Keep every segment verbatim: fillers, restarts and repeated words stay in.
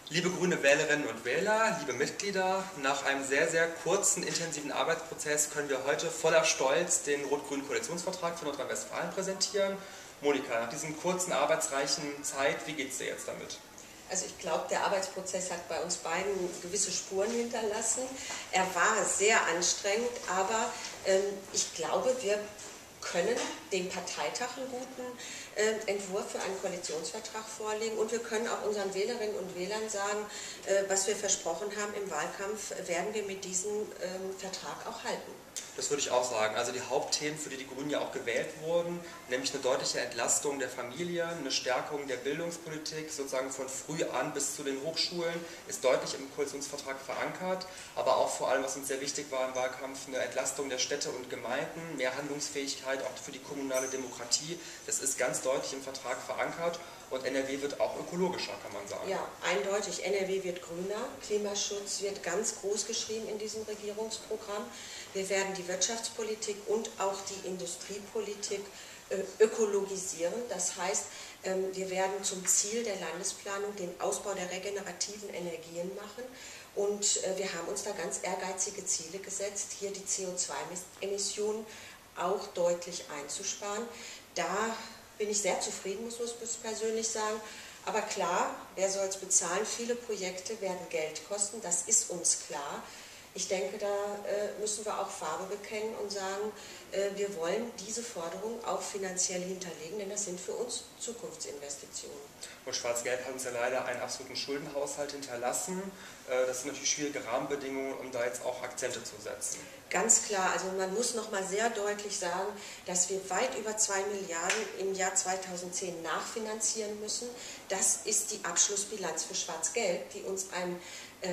Liebe grüne Wählerinnen und Wähler, liebe Mitglieder, nach einem sehr, sehr kurzen, intensiven Arbeitsprozess können wir heute voller Stolz den rot-grünen Koalitionsvertrag für Nordrhein-Westfalen präsentieren. Monika, nach diesem kurzen, arbeitsreichen Zeit, wie geht es dir jetzt damit? Also ich glaube, der Arbeitsprozess hat bei uns beiden gewisse Spuren hinterlassen. Er war sehr anstrengend, aber ähm, ich glaube, wir können dem Parteitag einen guten äh, Entwurf für einen Koalitionsvertrag vorlegen und wir können auch unseren Wählerinnen und Wählern sagen, äh, was wir versprochen haben im Wahlkampf, werden wir mit diesem ähm, Vertrag auch halten. Das würde ich auch sagen. Also die Hauptthemen, für die die Grünen ja auch gewählt wurden, nämlich eine deutliche Entlastung der Familien, eine Stärkung der Bildungspolitik, sozusagen von früh an bis zu den Hochschulen, ist deutlich im Koalitionsvertrag verankert. Aber auch vor allem, was uns sehr wichtig war im Wahlkampf, eine Entlastung der Städte und Gemeinden, mehr Handlungsfähigkeit auch für die kommunale Demokratie. Das ist ganz deutlich im Vertrag verankert. Und N R W wird auch ökologischer, kann man sagen. Ja, eindeutig. N R W wird grüner. Klimaschutz wird ganz groß geschrieben in diesem Regierungsprogramm. Wir werden die Wirtschaftspolitik und auch die Industriepolitik ökologisieren. Das heißt, wir werden zum Ziel der Landesplanung den Ausbau der regenerativen Energien machen. Und wir haben uns da ganz ehrgeizige Ziele gesetzt, hier die C O zwei Emissionen auch deutlich einzusparen. Da bin ich sehr zufrieden, muss ich persönlich sagen. Aber klar, wer soll es bezahlen? Viele Projekte werden Geld kosten, das ist uns klar. Ich denke, da äh, müssen wir auch Farbe bekennen und sagen, äh, wir wollen diese Forderung auch finanziell hinterlegen, denn das sind für uns Zukunftsinvestitionen. Und Schwarz-Gelb hat uns ja leider einen absoluten Schuldenhaushalt hinterlassen. Äh, das sind natürlich schwierige Rahmenbedingungen, um da jetzt auch Akzente zu setzen. Ganz klar, also man muss noch mal sehr deutlich sagen, dass wir weit über zwei Milliarden im Jahr zweitausendzehn nachfinanzieren müssen. Das ist die Abschlussbilanz für Schwarz-Gelb, die uns ein, äh,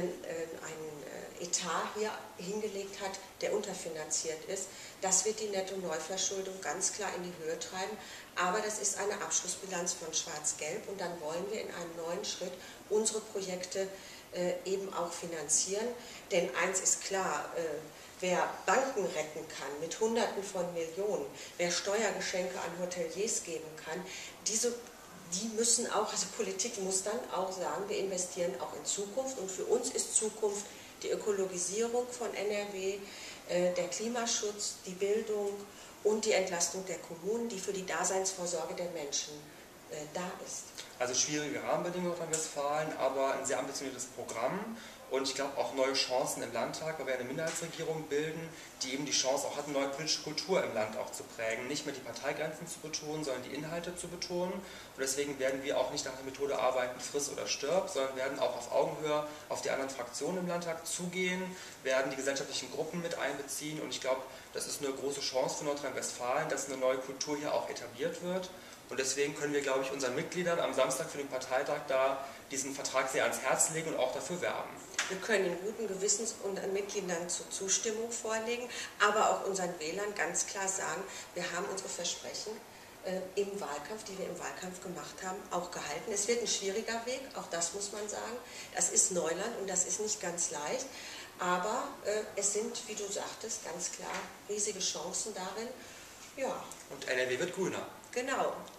ein Etat hier hingelegt hat, der unterfinanziert ist. Das wird die Netto-Neuverschuldung ganz klar in die Höhe treiben. Aber das ist eine Abschlussbilanz von Schwarz-Gelb und dann wollen wir in einem neuen Schritt unsere Projekte äh, eben auch finanzieren. Denn eins ist klar, äh, wer Banken retten kann mit Hunderten von Millionen, wer Steuergeschenke an Hoteliers geben kann, diese die müssen auch, also Politik muss dann auch sagen, wir investieren auch in Zukunft und für uns ist Zukunft die Ökologisierung von N R W, äh, der Klimaschutz, die Bildung und die Entlastung der Kommunen, die für die Daseinsvorsorge der Menschen äh, da ist. Also schwierige Rahmenbedingungen in Nordrhein-Westfalen, aber ein sehr ambitioniertes Programm. Und ich glaube auch neue Chancen im Landtag, weil wir eine Minderheitsregierung bilden, die eben die Chance auch hat, eine neue politische Kultur im Land auch zu prägen. Nicht mehr die Parteigrenzen zu betonen, sondern die Inhalte zu betonen. Und deswegen werden wir auch nicht nach der Methode arbeiten, friss oder stirb, sondern werden auch auf Augenhöhe auf die anderen Fraktionen im Landtag zugehen, werden die gesellschaftlichen Gruppen mit einbeziehen. Und ich glaube, das ist eine große Chance für Nordrhein-Westfalen, dass eine neue Kultur hier auch etabliert wird. Und deswegen können wir, glaube ich, unseren Mitgliedern am Samstag für den Parteitag da diesen Vertrag sehr ans Herz legen und auch dafür werben. Wir können ihn guten Gewissens unseren Mitgliedern zur Zustimmung vorlegen, aber auch unseren Wählern ganz klar sagen, wir haben unsere Versprechen äh, im Wahlkampf, die wir im Wahlkampf gemacht haben, auch gehalten. Es wird ein schwieriger Weg, auch das muss man sagen. Das ist Neuland und das ist nicht ganz leicht. Aber äh, es sind, wie du sagtest, ganz klar riesige Chancen darin. Ja. Und N R W wird grüner. Genau.